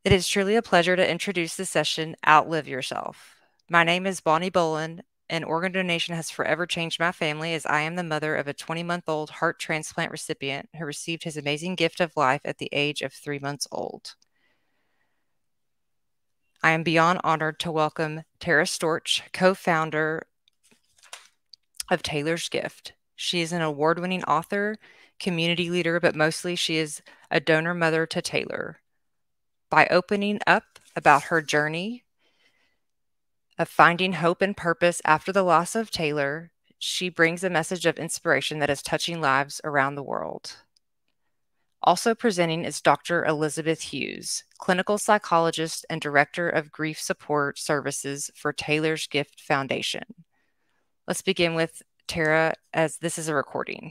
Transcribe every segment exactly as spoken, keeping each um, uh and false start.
It is truly a pleasure to introduce the session, Outlive Yourself. My name is Bonnie Bolin, and organ donation has forever changed my family as I am the mother of a twenty-month-old heart transplant recipient who received his amazing gift of life at the age of three months old. I am beyond honored to welcome Tara Storch, co-founder of Taylor's Gift. She is an award-winning author, community leader, but mostly she is a donor mother to Taylor. By opening up about her journey of finding hope and purpose after the loss of Taylor, she brings a message of inspiration that is touching lives around the world. Also presenting is Doctor Elizabeth Hughes, clinical psychologist and director of grief support services for Taylor's Gift Foundation. Let's begin with Tara, as this is a recording.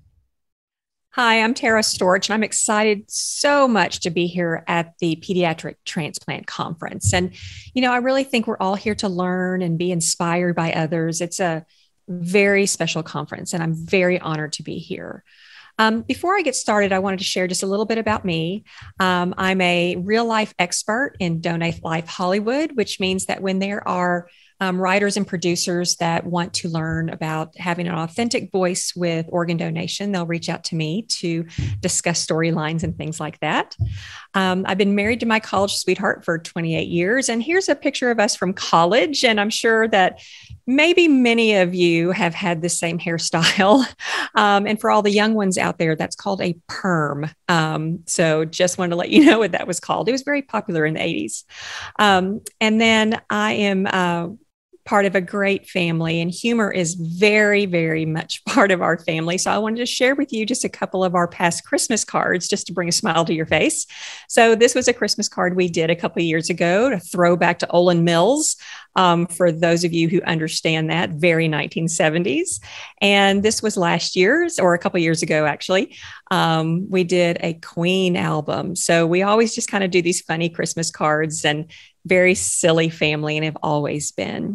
Hi, I'm Tara Storch, and I'm excited so much to be here at the Pediatric Transplant Conference. And, you know, I really think we're all here to learn and be inspired by others. It's a very special conference, and I'm very honored to be here. Um, before I get started, I wanted to share just a little bit about me. Um, I'm a real life expert in Donate Life Hollywood, which means that when there are Um, writers and producers that want to learn about having an authentic voice with organ donation, they'll reach out to me to discuss storylines and things like that. Um, I've been married to my college sweetheart for twenty-eight years, and here's a picture of us from college. And I'm sure that maybe many of you have had the same hairstyle. Um, and for all the young ones out there, that's called a perm. Um, so just wanted to let you know what that was called. It was very popular in the eighties. Um, and then I am uh, part of a great family, and humor is very, very much part of our family. So I wanted to share with you just a couple of our past Christmas cards just to bring a smile to your face. So this was a Christmas card we did a couple of years ago to throw back to Olin Mills. Um, for those of you who understand that, very nineteen seventies. And this was last year's, or a couple of years ago, actually. Um, we did a Queen album. So we always just kind of do these funny Christmas cards, and very silly family, and have always been.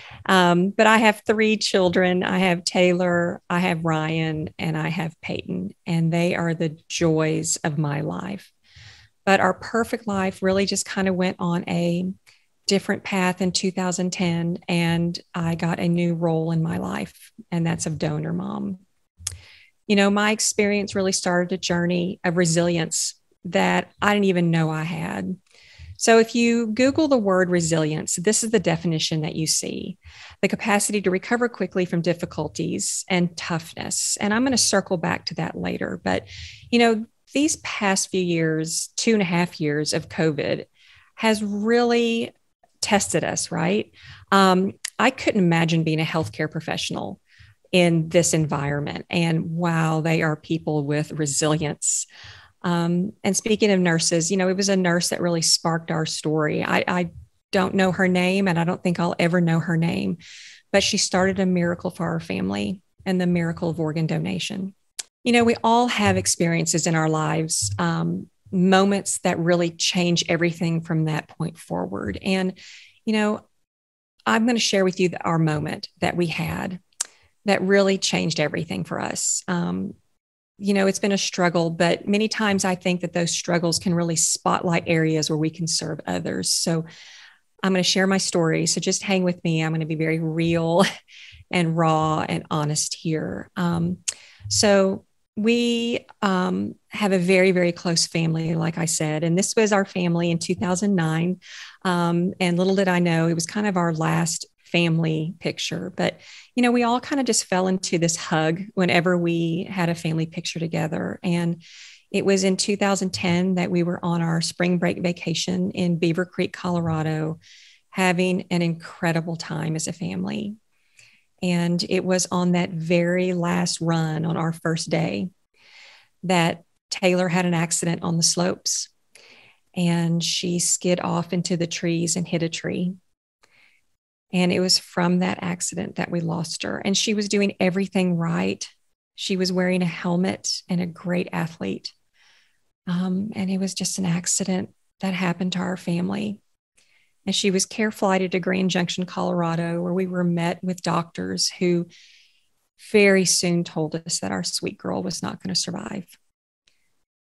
Um, but I have three children. I have Taylor, I have Ryan, and I have Peyton, and they are the joys of my life. But our perfect life really just kind of went on a different path in two thousand ten, and I got a new role in my life, and that's of donor mom. You know, my experience really started a journey of resilience that I didn't even know I had. So if you Google the word resilience, this is the definition that you see: the capacity to recover quickly from difficulties and toughness. And I'm going to circle back to that later. But, you know, these past few years, two and a half years of COVID has really tested us, right? Um, I couldn't imagine being a healthcare professional in this environment. And wow, they are people with resilience. Um, and speaking of nurses, you know, it was a nurse that really sparked our story. I, I don't know her name, and I don't think I'll ever know her name, but she started a miracle for our family, and the miracle of organ donation. You know, we all have experiences in our lives, um, moments that really change everything from that point forward. And, you know, I'm going to share with you the, our moment that we had that really changed everything for us. Um, you know, it's been a struggle, but many times I think that those struggles can really spotlight areas where we can serve others. So I'm going to share my story. So just hang with me. I'm going to be very real and raw and honest here. Um, so we um, have a very, very close family, like I said, and this was our family in two thousand nine. Um, and little did I know, it was kind of our last family picture. But, you know, we all kind of just fell into this hug whenever we had a family picture together. And it was in two thousand ten that we were on our spring break vacation in Beaver Creek, Colorado, having an incredible time as a family. And it was on that very last run on our first day that Taylor had an accident on the slopes, and she skid off into the trees and hit a tree. And it was from that accident that we lost her. And she was doing everything right. She was wearing a helmet and a great athlete. Um, and it was just an accident that happened to our family. And she was care flighted to Grand Junction, Colorado, where we were met with doctors who very soon told us that our sweet girl was not going to survive.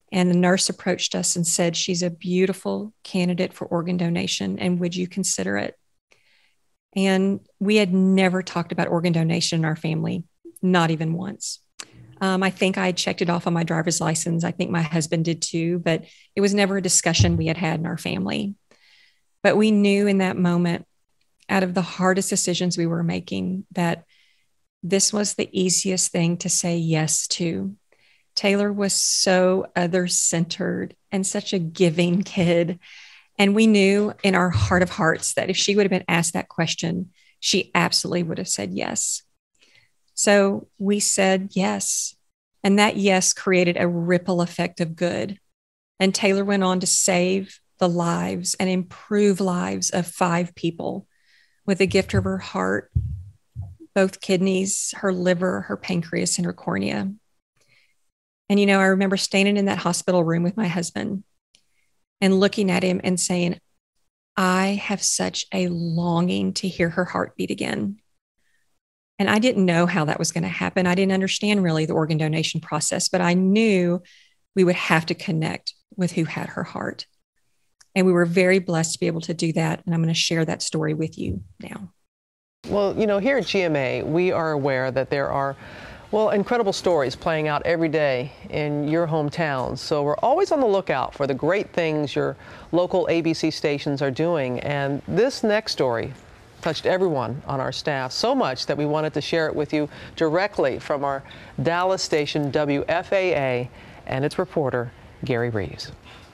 And the nurse approached us and said, she's a beautiful candidate for organ donation, and would you consider it? And we had never talked about organ donation in our family, not even once. Um, I think I had checked it off on my driver's license. I think my husband did too, but it was never a discussion we had had in our family. But we knew in that moment, out of the hardest decisions we were making, that this was the easiest thing to say yes to. Taylor was so other-centered and such a giving kid. And we knew in our heart of hearts that if she would have been asked that question, she absolutely would have said yes. So we said yes. And that yes created a ripple effect of good. And Taylor went on to save the lives and improve lives of five people with the gift of her heart, both kidneys, her liver, her pancreas, and her cornea. And, you know, I remember standing in that hospital room with my husband and looking at him and saying, I have such a longing to hear her heart beat again. And I didn't know how that was going to happen. I didn't understand really the organ donation process, but I knew we would have to connect with who had her heart. And we were very blessed to be able to do that. And I'm going to share that story with you now. Well, you know, here at G M A, we are aware that there are, well, incredible stories playing out every day in your hometowns. So we're always on the lookout for the great things your local A B C stations are doing. And this next story touched everyone on our staff so much that we wanted to share it with you directly from our Dallas station, W F A A, and its reporter, Gary Reeves.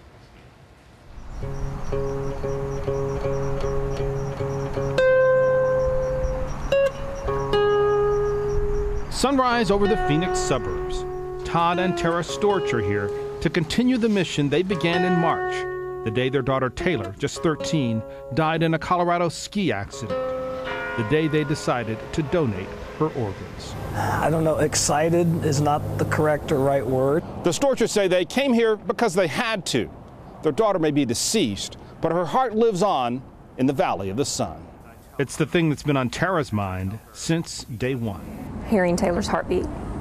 Sunrise over the Phoenix suburbs. Todd and Tara Storch are here to continue the mission they began in March, the day their daughter Taylor, just thirteen, died in a Colorado ski accident, the day they decided to donate her organs. I don't know, excited is not the correct or right word. The Storches say they came here because they had to. Their daughter may be deceased, but her heart lives on in the Valley of the Sun. It's the thing that's been on Tara's mind since day one. Hearing Taylor's heartbeat.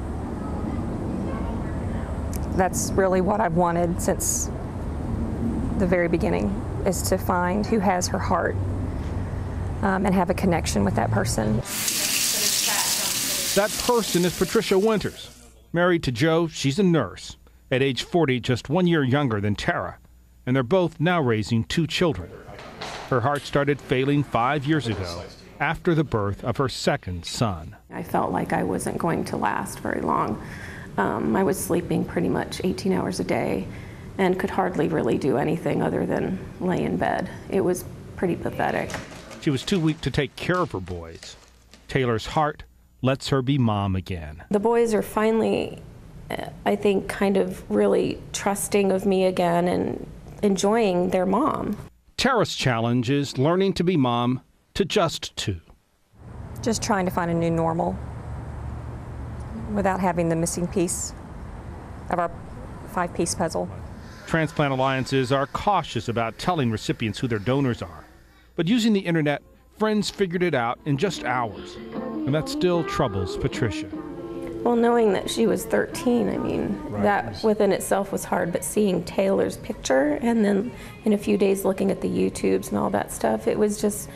That's really what I've wanted since the very beginning, is to find who has her heart um, and have a connection with that person. That person is Patricia Winters. Married to Joe, she's a nurse. At age forty, just one year younger than Tara. And they're both now raising two children. Her heart started failing five years ago after the birth of her second son. I felt like I wasn't going to last very long. Um, I was sleeping pretty much eighteen hours a day and could hardly really do anything other than lay in bed. It was pretty pathetic. She was too weak to take care of her boys. Taylor's heart lets her be mom again. The boys are finally, I think, kind of really trusting of me again and enjoying their mom. Tara's challenge is learning to be mom to just two. Just trying to find a new normal without having the missing piece of our five-piece puzzle. Transplant alliances are cautious about telling recipients who their donors are. But using the internet, friends figured it out in just hours. And that still troubles Patricia. Well, knowing that she was thirteen, I mean, right. That within itself was hard, but seeing Taylor's picture and then in a few days looking at the YouTubes and all that stuff, it was just,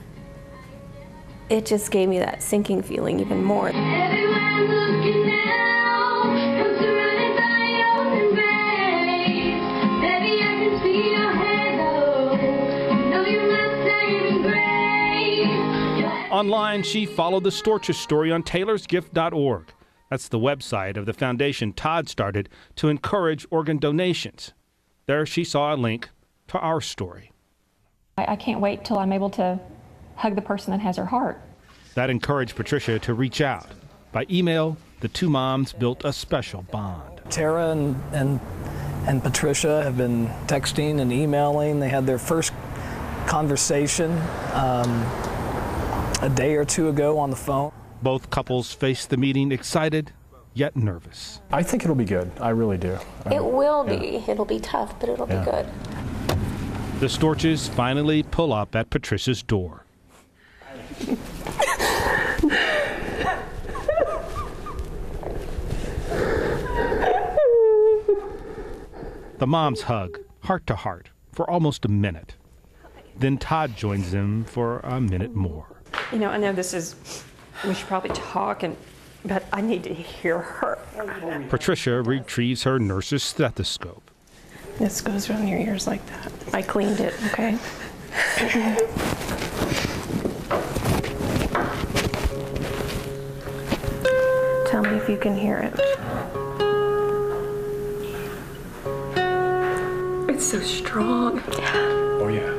it just gave me that sinking feeling even more. Everyone's looking now, I'm surrounded by your embrace. Baby, I can see your halo. You know you're my saving grace. Online, she followed the Storch's story on taylors gift dot org. That's the website of the foundation Todd started to encourage organ donations. There she saw a link to our story. I, I can't wait till I'm able to hug the person that has her heart. That encouraged Patricia to reach out. By email, the two moms built a special bond. Tara and, and, and Patricia have been texting and emailing. They had their first conversation um, a day or two ago on the phone. Both couples faced the meeting excited, yet nervous. I think it'll be good. I really do. It um, will yeah. be. It'll be tough, but it'll yeah. be good. The Storches finally pull up at Patricia's door. The moms hug, heart to heart, for almost a minute. Then Todd joins them for a minute more. You know, I know this is, we should probably talk, and but I need to hear her. Patricia retrieves her nurse's stethoscope. This goes around your ears like that. I cleaned it, okay? Tell me if you can hear it. It's so strong. Oh, yeah.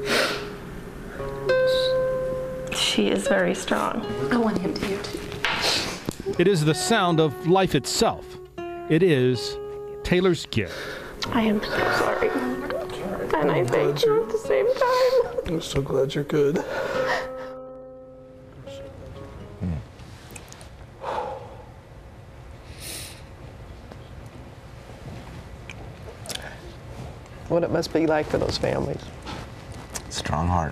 She is very strong. I want him to hear too. It is the sound of life itself. It is Taylor's gift. I am so sorry. And I thank you at the same time. I'm so glad you're good. What it must be like for those families. Strong heart.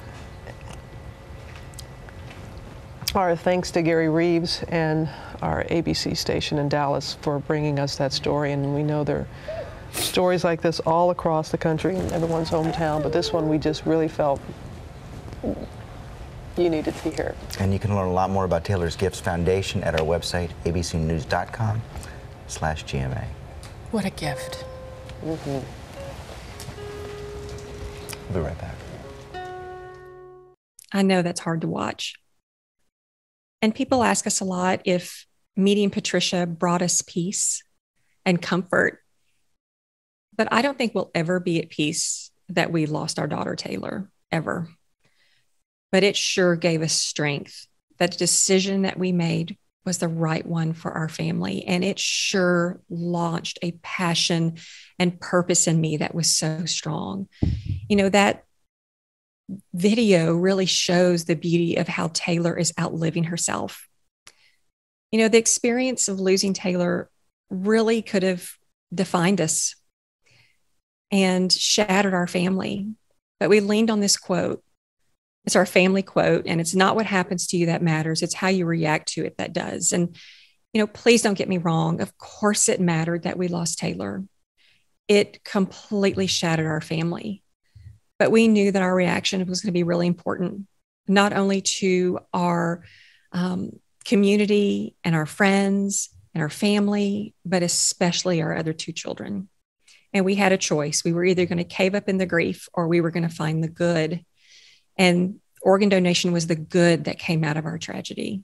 Our thanks to Gary Reeves and our A B C station in Dallas for bringing us that story. And we know there are stories like this all across the country in everyone's hometown, but this one we just really felt you needed to hear. And you can learn a lot more about Taylor's Gifts Foundation at our website, a b c news dot com slash G M A. What a gift. Mm-hmm. We'll be right back. I know that's hard to watch. And people ask us a lot if meeting Patricia brought us peace and comfort. But I don't think we'll ever be at peace that we lost our daughter, Taylor, ever. But it sure gave us strength. That decision that we made was the right one for our family. And it sure launched a passion and purpose in me that was so strong. You know, that video really shows the beauty of how Taylor is outliving herself. You know, the experience of losing Taylor really could have defined us and shattered our family. But we leaned on this quote. It's our family quote, and it's not what happens to you that matters. It's how you react to it that does. And, you know, please don't get me wrong. Of course it mattered that we lost Taylor. It completely shattered our family. But we knew that our reaction was going to be really important, not only to our um, community and our friends and our family, but especially our other two children. And we had a choice. We were either going to cave up in the grief or we were going to find the good. And organ donation was the good that came out of our tragedy.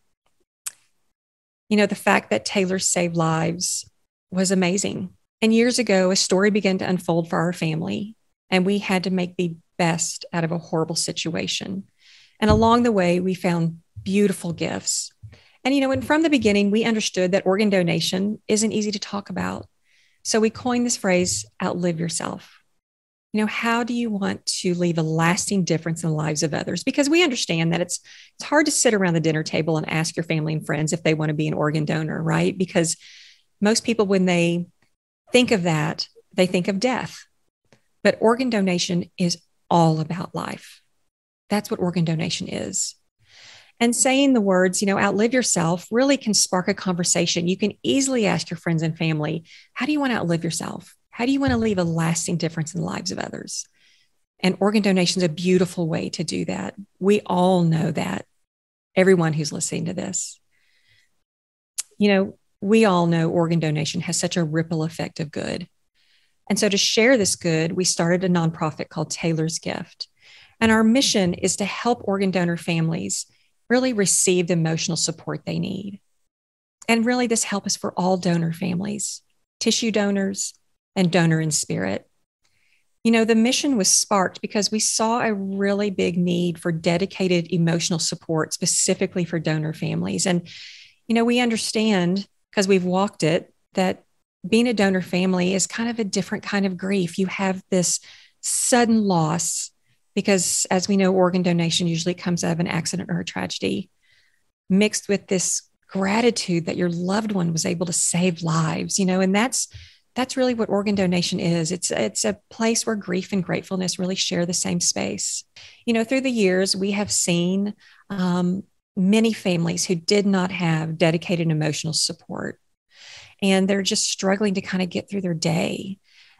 You know, the fact that Taylor saved lives was amazing. And years ago, a story began to unfold for our family, and we had to make the best out of a horrible situation. And along the way, we found beautiful gifts. And, you know, and from the beginning, we understood that organ donation isn't easy to talk about. So we coined this phrase, outlive yourself. You know, how do you want to leave a lasting difference in the lives of others? Because we understand that it's it's hard to sit around the dinner table and ask your family and friends if they want to be an organ donor, right? Because most people, when they think of that, they think of death. But organ donation is all about life. That's what organ donation is. And saying the words, you know, outlive yourself really can spark a conversation. You can easily ask your friends and family, how do you want to outlive yourself? How do you want to leave a lasting difference in the lives of others? And organ donation is a beautiful way to do that. We all know that, everyone who's listening to this. You know, we all know organ donation has such a ripple effect of good. And so to share this good, we started a nonprofit called Taylor's Gift. And our mission is to help organ donor families really receive the emotional support they need. And really, this help is for all donor families, tissue donors, and donor in spirit. You know, the mission was sparked because we saw a really big need for dedicated emotional support, specifically for donor families. And, you know, we understand, because we've walked it, that being a donor family is kind of a different kind of grief. You have this sudden loss because, as we know, organ donation usually comes out of an accident or a tragedy, mixed with this gratitude that your loved one was able to save lives, you know, and that's That's really what organ donation is. It's, it's a place where grief and gratefulness really share the same space. You know, through the years, we have seen um, many families who did not have dedicated emotional support, and they're just struggling to kind of get through their day.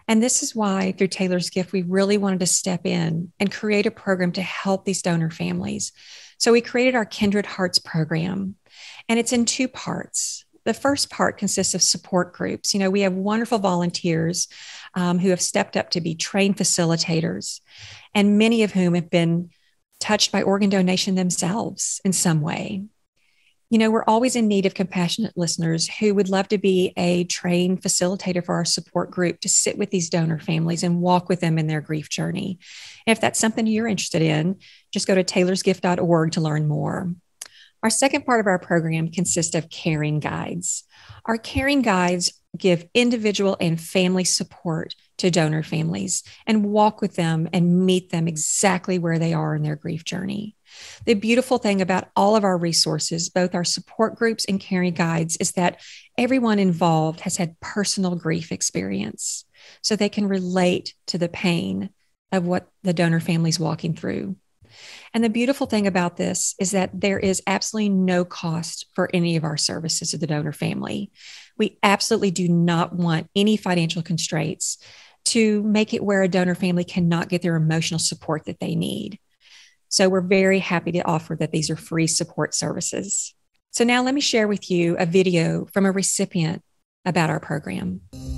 And this is why, through Taylor's Gift, we really wanted to step in and create a program to help these donor families. So we created our Kindred Hearts program, and it's in two parts. The first part consists of support groups. You know, we have wonderful volunteers um, who have stepped up to be trained facilitators, and many of whom have been touched by organ donation themselves in some way. You know, we're always in need of compassionate listeners who would love to be a trained facilitator for our support group to sit with these donor families and walk with them in their grief journey. And if that's something you're interested in, just go to taylors gift dot org to learn more. Our second part of our program consists of caring guides. Our caring guides give individual and family support to donor families and walk with them and meet them exactly where they are in their grief journey. The beautiful thing about all of our resources, both our support groups and caring guides, is that everyone involved has had personal grief experience, so they can relate to the pain of what the donor family is walking through. And the beautiful thing about this is that there is absolutely no cost for any of our services to the donor family. We absolutely do not want any financial constraints to make it where a donor family cannot get their emotional support that they need. So we're very happy to offer that these are free support services. So now let me share with you a video from a recipient about our program.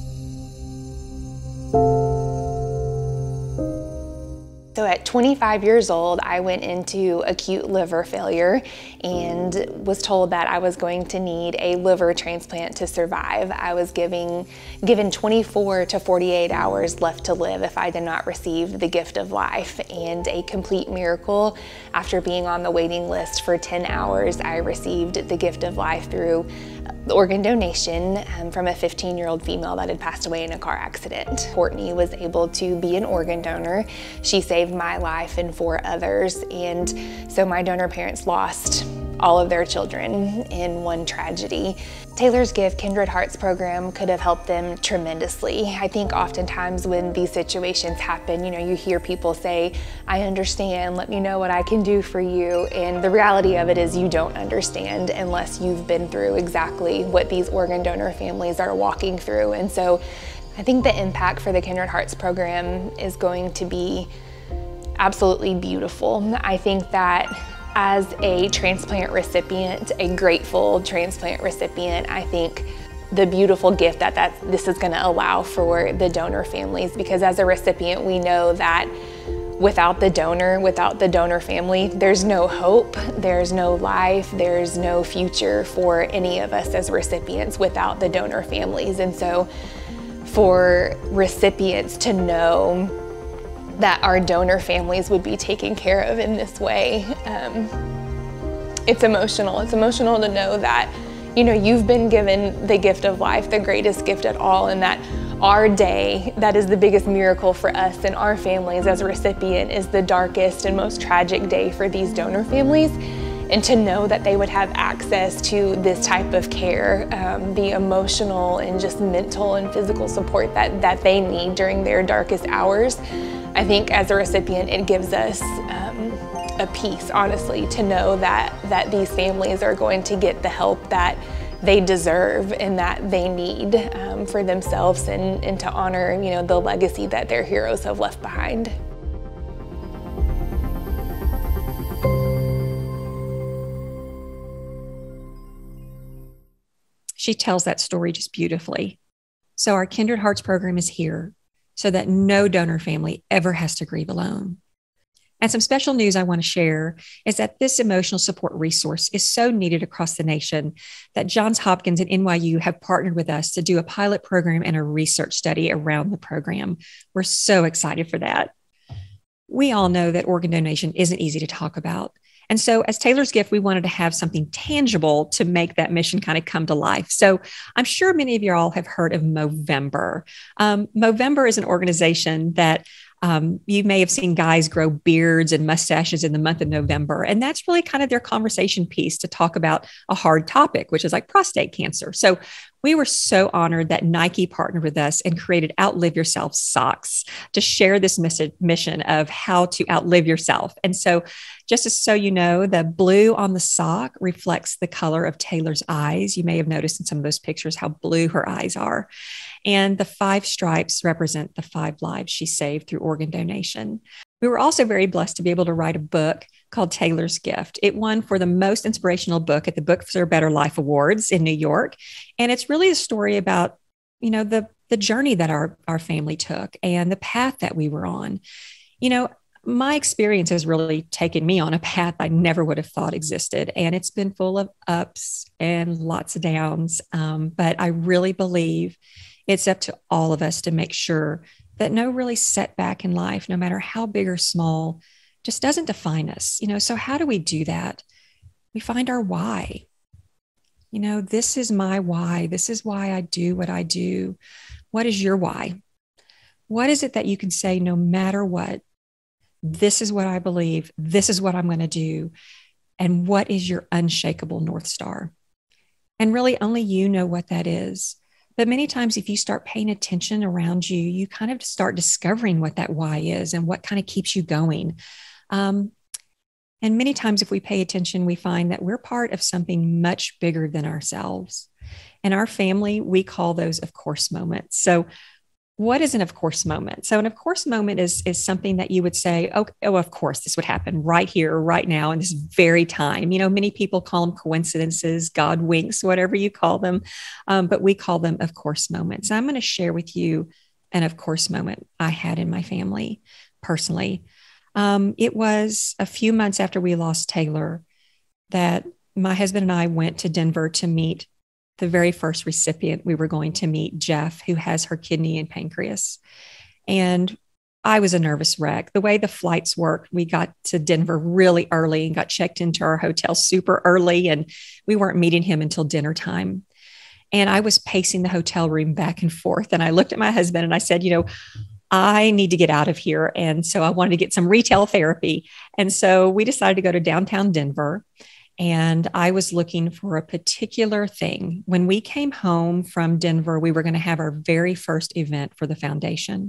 So at twenty-five years old, I went into acute liver failure and was told that I was going to need a liver transplant to survive. I was giving, given twenty-four to forty-eight hours left to live if I did not receive the gift of life. And a complete miracle, after being on the waiting list for ten hours, I received the gift of life through organ donation um, from a fifteen-year-old female that had passed away in a car accident. Courtney was able to be an organ donor. She saved my life and four others, and so my donor parents lost all of their children in one tragedy. Taylor's Gift Kindred Hearts program could have helped them tremendously. I think oftentimes when these situations happen, you know, you hear people say, I understand, let me know what I can do for you. And the reality of it is you don't understand unless you've been through exactly what these organ donor families are walking through. And so I think the impact for the Kindred Hearts program is going to be absolutely beautiful. I think that as a transplant recipient, a grateful transplant recipient, I think the beautiful gift that, that this is gonna allow for the donor families, because as a recipient, we know that without the donor, without the donor family, there's no hope, there's no life, there's no future for any of us as recipients without the donor families. And so for recipients to know that our donor families would be taken care of in this way. Um, it's emotional. It's emotional to know that, you know, you've been given the gift of life, the greatest gift at all, and that our day, that is the biggest miracle for us and our families as a recipient, is the darkest and most tragic day for these donor families. And to know that they would have access to this type of care, um, the emotional and just mental and physical support that, that they need during their darkest hours, I think as a recipient, it gives us um, a peace, honestly, to know that, that these families are going to get the help that they deserve and that they need um, for themselves, and, and to honor, you know, the legacy that their heroes have left behind. She tells that story just beautifully. So our Kindred Hearts program is here so that no donor family ever has to grieve alone. And some special news I want to share is that this emotional support resource is so needed across the nation that Johns Hopkins and N Y U have partnered with us to do a pilot program and a research study around the program. We're so excited for that. We all know that organ donation isn't easy to talk about. And so as Taylor's Gift, we wanted to have something tangible to make that mission kind of come to life. So I'm sure many of you all have heard of Movember. Um, Movember is an organization that Um, you may have seen guys grow beards and mustaches in the month of November. And that's really kind of their conversation piece to talk about a hard topic, which is like prostate cancer. So we were so honored that Nike partnered with us and created Outlive Yourself socks to share this mission of how to outlive yourself. And so just so you know, the blue on the sock reflects the color of Taylor's eyes. You may have noticed in some of those pictures how blue her eyes are. And the five stripes represent the five lives she saved through organ donation. We were also very blessed to be able to write a book called Taylor's Gift. It won for the most inspirational book at the Book for a Better Life Awards in New York. And it's really a story about, you know, the, the journey that our, our family took and the path that we were on. You know, my experience has really taken me on a path I never would have thought existed. And it's been full of ups and lots of downs. Um, but I really believe it's up to all of us to make sure that no really setback in life, no matter how big or small, just doesn't define us. You know, so how do we do that? We find our why. You know, this is my why. This is why I do what I do. What is your why? What is it that you can say, no matter what, this is what I believe, this is what I'm going to do, and what is your unshakable North Star? And really only you know what that is. But many times if you start paying attention around you, you kind of start discovering what that why is and what kind of keeps you going. Um, and many times if we pay attention, we find that we're part of something much bigger than ourselves. In our family, we call those of course moments. So what is an of course moment? So an of course moment is, is something that you would say, oh, oh, of course, this would happen right here, right now, in this very time. You know, many people call them coincidences, God winks, whatever you call them. Um, but we call them of course moments. I'm going to share with you an of course moment I had in my family personally. Um, it was a few months after we lost Taylor that my husband and I went to Denver to meet the very first recipient we were going to meet, Jeff, who has her kidney and pancreas. And I was a nervous wreck. The way the flights worked, we got to Denver really early and got checked into our hotel super early, and we weren't meeting him until dinner time. And I was pacing the hotel room back and forth. And I looked at my husband and I said, you know, I need to get out of here. And so I wanted to get some retail therapy. And so we decided to go to downtown Denver. And I was looking for a particular thing. When we came home from Denver, we were going to have our very first event for the foundation.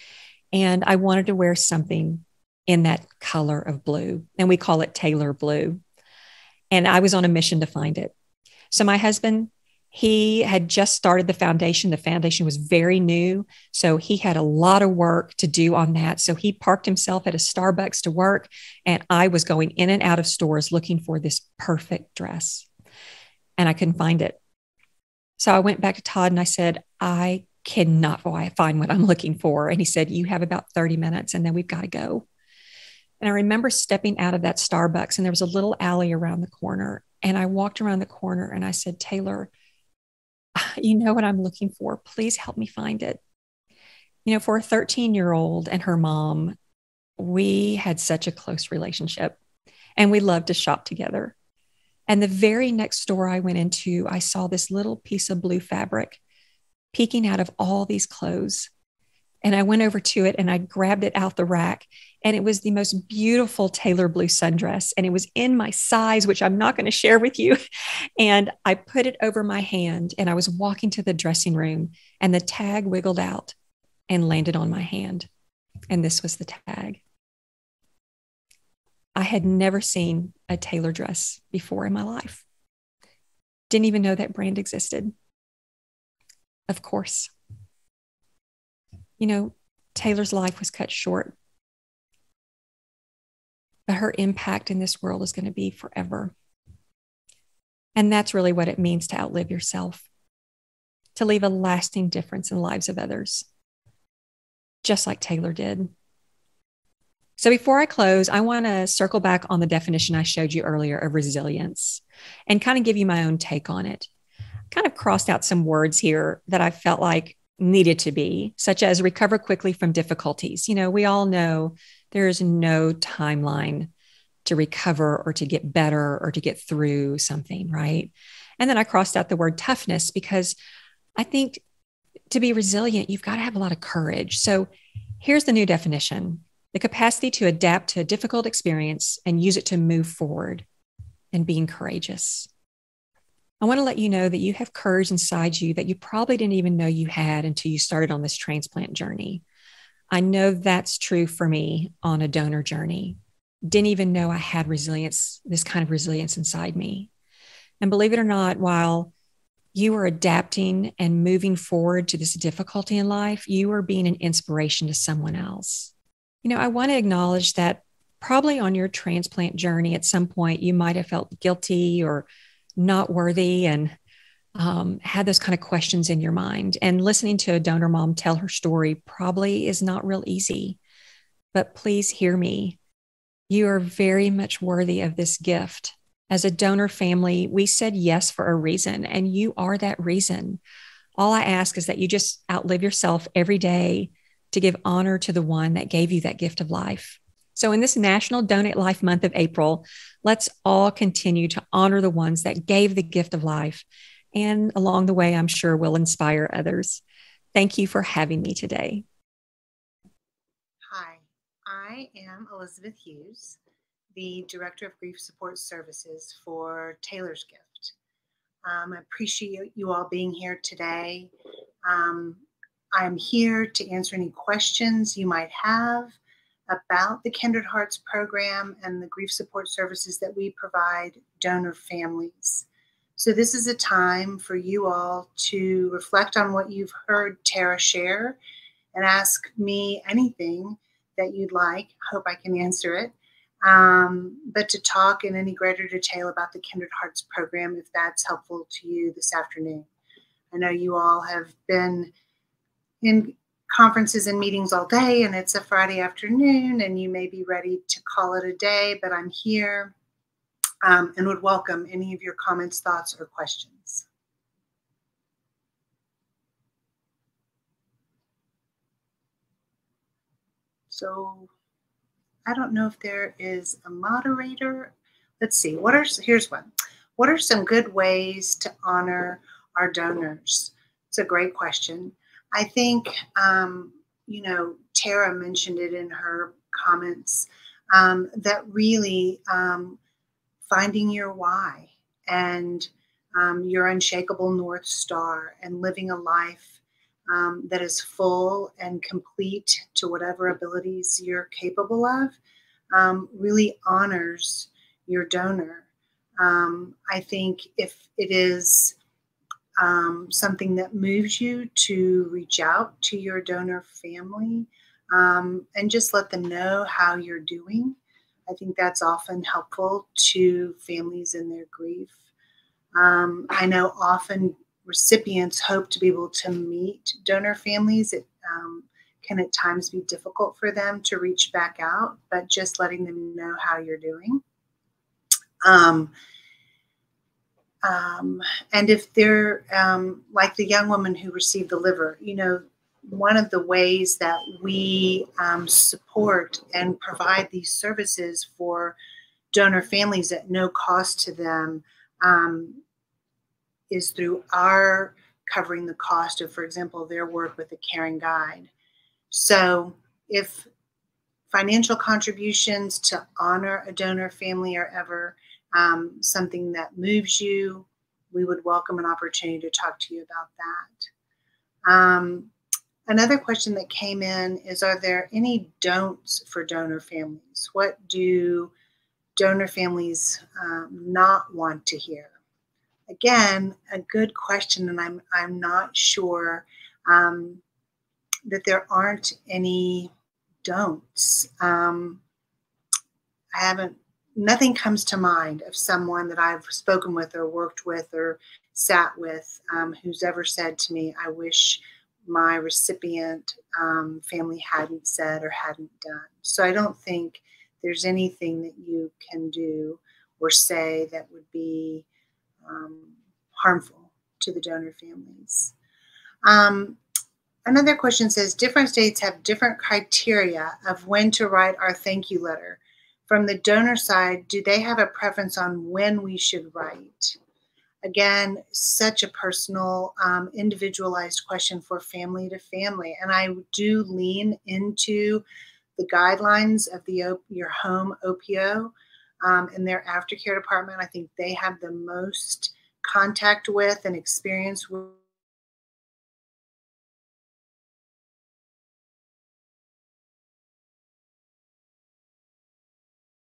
And I wanted to wear something in that color of blue. And we call it Taylor blue. And I was on a mission to find it. So my husband, he had just started the foundation. The foundation was very new. So he had a lot of work to do on that. So he parked himself at a Starbucks to work. And I was going in and out of stores looking for this perfect dress. And I couldn't find it. So I went back to Todd and I said, I cannot find what I'm looking for. And he said, you have about thirty minutes and then we've got to go. And I remember stepping out of that Starbucks and there was a little alley around the corner. And I walked around the corner and I said, Taylor, you know what I'm looking for. Please help me find it. You know, for a thirteen year old and her mom, we had such a close relationship and we loved to shop together. And the very next store I went into, I saw this little piece of blue fabric peeking out of all these clothes. And I went over to it and I grabbed it out the rack. And it was the most beautiful Taylor blue sundress. And it was in my size, which I'm not going to share with you. And I put it over my hand and I was walking to the dressing room and the tag wiggled out and landed on my hand. And this was the tag. I had never seen a Taylor dress before in my life. Didn't even know that brand existed. Of course. You know, Taylor's life was cut short, but her impact in this world is going to be forever. And that's really what it means to outlive yourself, to leave a lasting difference in the lives of others, just like Taylor did. So before I close, I want to circle back on the definition I showed you earlier of resilience and kind of give you my own take on it. Kind of crossed out some words here that I felt like needed to be, such as recover quickly from difficulties. You know, we all know there is no timeline to recover or to get better or to get through something, right? And then I crossed out the word toughness because I think to be resilient, you've got to have a lot of courage. So here's the new definition: the capacity to adapt to a difficult experience and use it to move forward, and being courageous. I want to let you know that you have courage inside you that you probably didn't even know you had until you started on this transplant journey. I know that's true for me on a donor journey. Didn't even know I had resilience, this kind of resilience inside me. And believe it or not, while You are adapting and moving forward to this difficulty in life. You are being an inspiration to someone else. You know, I want to acknowledge that probably on your transplant journey at some point, you might have felt guilty or not worthy and um, had those kind of questions in your mind. And listening to a donor mom tell her story probably is not real easy. But please hear me. You are very much worthy of this gift. As a donor family, we said yes for a reason, and you are that reason. All I ask is that you just outlive yourself every day to give honor to the one that gave you that gift of life. So, in this National Donate Life Month of April, let's all continue to honor the ones that gave the gift of life. And along the way, I'm sure we'll inspire others. Thank you for having me today. Hi, I am Elizabeth Hughes, the Director of Grief Support Services for Taylor's Gift. Um, I appreciate you all being here today. Um, I'm here to answer any questions you might have about the Kindred Hearts program and the grief support services that we provide donor families. So this is a time for you all to reflect on what you've heard Tara share and ask me anything that you'd like. Hope I can answer it. Um, but to talk in any greater detail about the Kindred Hearts program, if that's helpful to you this afternoon. I know you all have been in conferences and meetings all day, and it's a Friday afternoon, and you may be ready to call it a day, but I'm here um, and would welcome any of your comments, thoughts, or questions. So I don't know if there is a moderator. Let's see, what are, here's one. What are some good ways to honor our donors? It's a great question. I think, um, you know, Tara mentioned it in her comments, um, that really um, finding your why and um, your unshakable North Star and living a life um, that is full and complete to whatever abilities you're capable of um, really honors your donor. Um, I think if it is um, something that moves you to reach out to your donor family um, and just let them know how you're doing, I think that's often helpful to families in their grief. Um, I know often recipients hope to be able to meet donor families. It um, can at times be difficult for them to reach back out, but just letting them know how you're doing. Um, um, and if they're um, like the young woman who received the liver, you know, one of the ways that we um, support and provide these services for donor families at no cost to them um, is through our covering the cost of, for example, their work with a caring guide. So if financial contributions to honor a donor family are ever um, something that moves you, we would welcome an opportunity to talk to you about that. Um, another question that came in is, are there any don'ts for donor families? What do donor families um, not want to hear? Again, a good question, and I'm, I'm not sure um, that there aren't any don'ts. Um, I haven't, nothing comes to mind of someone that I've spoken with or worked with or sat with um, who's ever said to me, I wish my recipient um, family hadn't said or hadn't done. So I don't think there's anything that you can do or say that would be um, harmful to the donor families. Um, Another question says, different states have different criteria of when to write our thank you letter. From the donor side, do they have a preference on when we should write? Again, such a personal, um, individualized question for family to family. And I do lean into the guidelines of the your home O P O um, and their aftercare department. I think they have the most contact with and experience with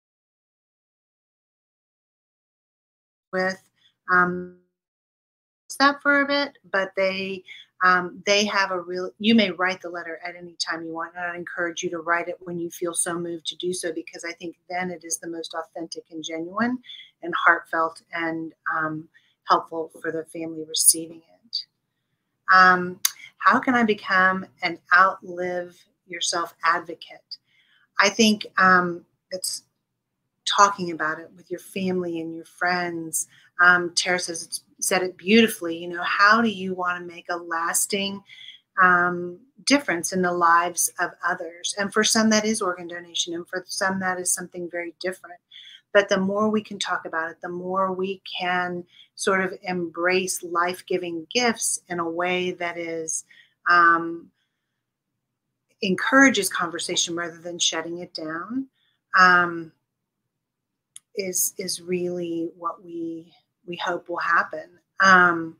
with um, that for a bit, but they um, they have a real, you may write the letter at any time you want. And I encourage you to write it when you feel so moved to do so, because I think then it is the most authentic and genuine and heartfelt and um, helpful for the family receiving it. Um, how can I become an Outlive Yourself advocate? I think um, it's talking about it with your family and your friends. Um, Tara says it's said it beautifully. You know, how do you want to make a lasting um, difference in the lives of others? And for some, that is organ donation, and for some, that is something very different. But the more we can talk about it, the more we can sort of embrace life-giving gifts in a way that is um, encourages conversation rather than shutting it down. Um, is is really what we we hope will happen. Um,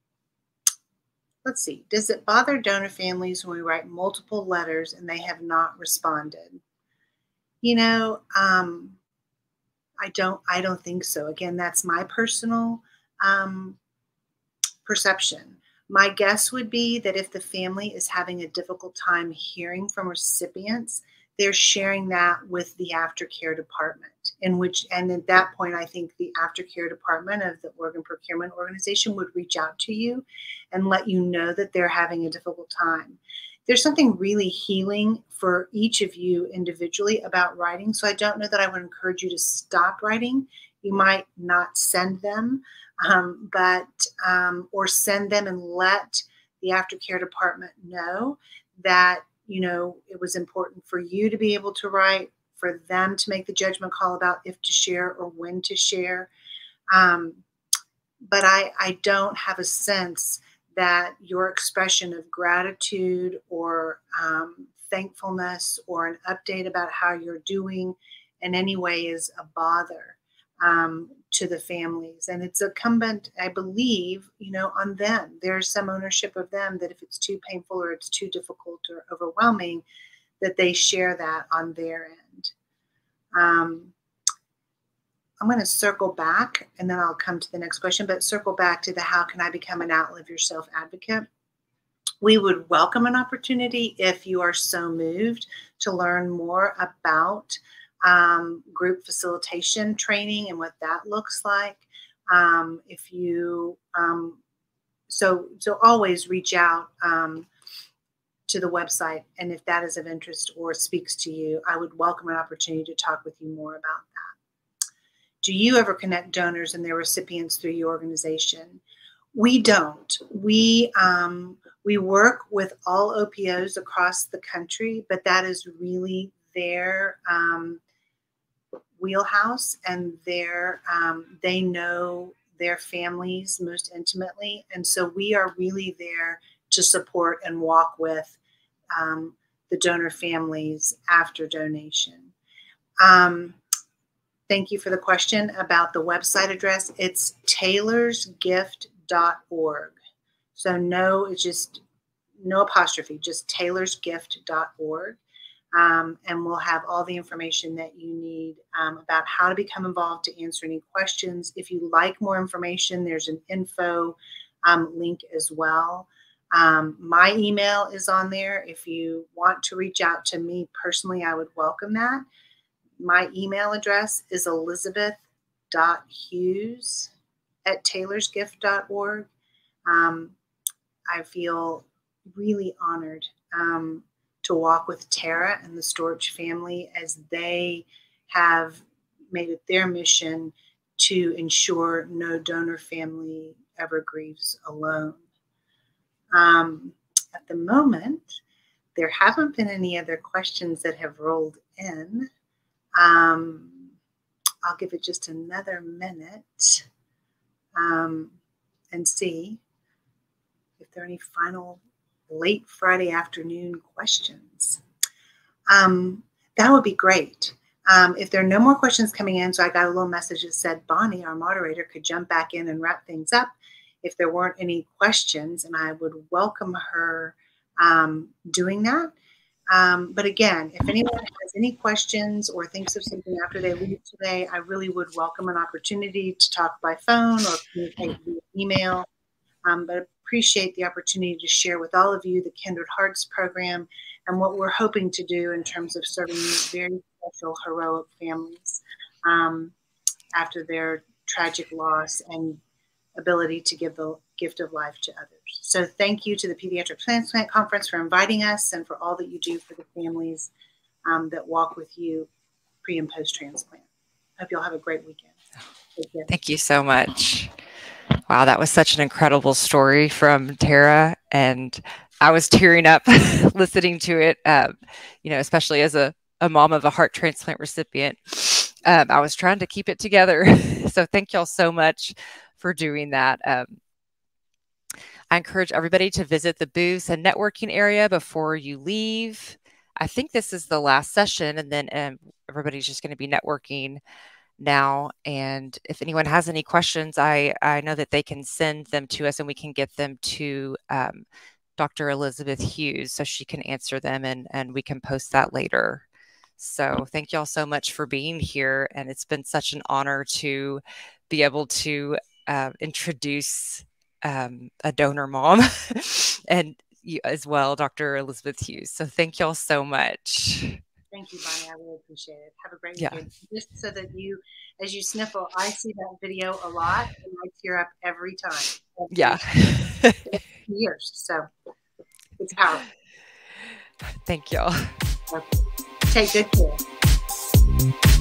let's see. Does it bother donor families when we write multiple letters and they have not responded? You know, um, I don't I don't think so. Again, that's my personal um, perception. My guess would be that if the family is having a difficult time hearing from recipients, they're sharing that with the aftercare department, in which, and at that point, I think the aftercare department of the organ procurement organization would reach out to you and let you know that they're having a difficult time. There's something really healing for each of you individually about writing. So I don't know that I would encourage you to stop writing. You might not send them, um, but, um, or send them and let the aftercare department know that, you know, it was important for you to be able to write, for them to make the judgment call about if to share or when to share. Um, but I, I don't have a sense that your expression of gratitude or um, thankfulness or an update about how you're doing in any way is a bother um, to the families. And it's incumbent, I believe, you know, on them. There's some ownership of them that if it's too painful or it's too difficult or overwhelming, that they share that on their end. Um, I'm going to circle back and then I'll come to the next question, but circle back to the how can I become an Outlive Yourself advocate? We would welcome an opportunity if you are so moved to learn more about um, group facilitation training and what that looks like. Um, if you, um, so, so always reach out um, to the website. And if that is of interest or speaks to you, I would welcome an opportunity to talk with you more about that. Do you ever connect donors and their recipients through your organization? We don't. We um, we work with all O P Os across the country, but that is really their um, wheelhouse, and their um, they know their families most intimately, and so we are really there to support and walk with um, the donor families after donation. Um, Thank you for the question about the website address. It's taylors gift dot org. So no, it's just no apostrophe, just taylors gift dot org. Um, and we'll have all the information that you need um, about how to become involved, to answer any questions. If you like more information, there's an info um, link as well. Um, my email is on there. If you want to reach out to me personally, I would welcome that. My email address is elizabeth dot hughes at taylors gift dot org. Um, I feel really honored um, to walk with Tara and the Storch family as they have made it their mission to ensure no donor family ever grieves alone. Um, at the moment, there haven't been any other questions that have rolled in. Um, I'll give it just another minute um, and see if there are any final late Friday afternoon questions. Um, that would be great. Um, if there are no more questions coming in, so I got a little message that said Bonnie, our moderator, could jump back in and wrap things up if there weren't any questions, and I would welcome her um, doing that. Um, but again, if anyone has any questions or thinks of something after they leave today, I really would welcome an opportunity to talk by phone or communicate via email. um, but appreciate the opportunity to share with all of you the Kindred Hearts program and what we're hoping to do in terms of serving these very special, heroic families um, after their tragic loss and ability to give the gift of life to others. So thank you to the Pediatric Transplant Conference for inviting us and for all that you do for the families um, that walk with you pre and post transplant. Hope you'll have a great weekend. Take care. Thank you so much. Wow, that was such an incredible story from Tara, and I was tearing up listening to it, um, you know, especially as a, a mom of a heart transplant recipient. Um, I was trying to keep it together. So thank y'all so much for doing that. Um, I encourage everybody to visit the booths and networking area before you leave. I think this is the last session, and then um, everybody's just going to be networking now. And if anyone has any questions, I, I know that they can send them to us and we can get them to um, Doctor Elizabeth Hughes so she can answer them, and, and we can post that later. So thank y'all so much for being here. And it's been such an honor to be able to uh, introduce um, a donor mom and you as well, Doctor Elizabeth Hughes. So thank y'all so much. Thank you, Bonnie. I really appreciate it. Have a great Yeah. weekend. Just so that you, as you sniffle, I see that video a lot and I tear up every time. Every Yeah. years. So it's powerful. Thank y'all. Okay. Take good care.